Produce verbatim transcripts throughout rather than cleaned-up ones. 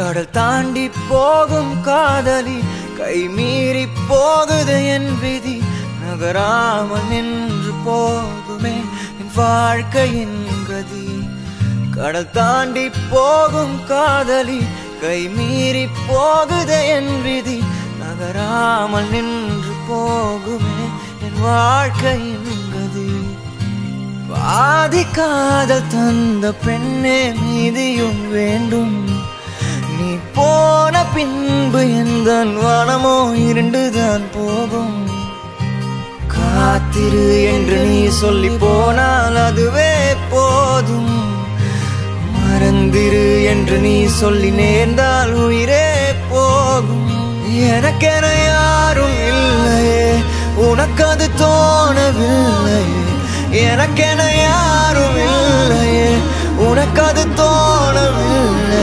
கடல் தாண்டி போகும் காதலி கை மீறி போகுது என் விதி நகராமல் நின்று போகுமே என் வாழ்க்கையின் கதி கடல் தாண்டி போகும் காதலி கை மீறி போகுது என் விதி நகராமல் நின்று போகுமே என் வாழ்க்கையின் கதி பாதி காதல் தந்த பெண்ணே மீதியும் வேண்டும் நீ போன பின்பு எந்த வானமோ இருண்டுதான் போகும் காத்திரு என்று நீ சொல்லி போனால் அதுவே போதும் மறந்திரு என்று நீ சொல்லி நேர்ந்தால் உயிரே போகும் எனக்கென யாரும் இல்லையே உனக்கு அது தோணவில்லையே எனக்கென யாரும் இல்லையே உனக்கு அது தோணவில்லையே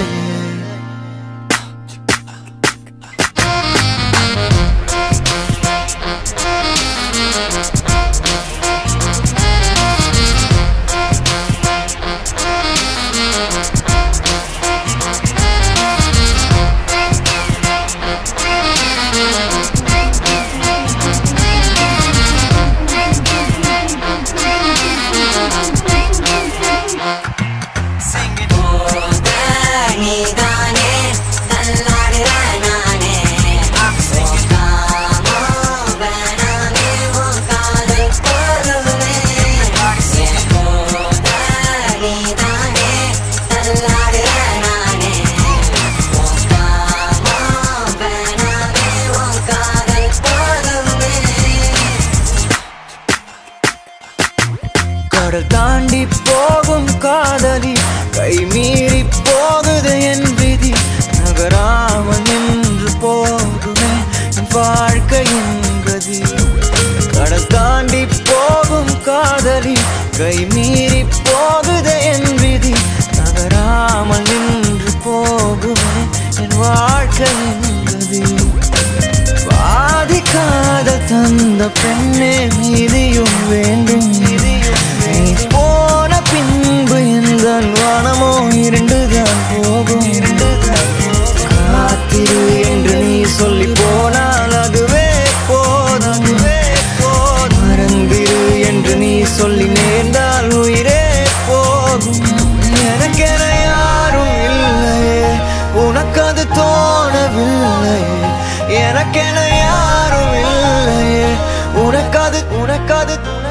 கடல் தாண்டி போகும் காதலி கை மீறி போகுது என் விதி நகராமல் நின்று போகுமே என் வாழ்க்கையின் கதி கடல் தாண்டி போகும் காதலி கை மீறி போகுது என் விதி நகராமல் நின்று போகுமே என் வாழ்க்கையின் கதி பாதி காதல் தந்த பெண்ணே மீதியும் வேண்டும் நீ போன பின்பு எந்த வானமோ இருண்டுதான் போகும் காத்திரு என்று நீ சொல்லி போனால் அதுவே போதும் மறந்திரு என்று நீ சொல்லி நேர்ந்தால் உயிரே போகும் எனக்கென யாரும் இல்லையே உனக்கு அது தோணவில்லையே எனக்கென யாரும் இல்லையே உனக்கு அது உனக்கு அது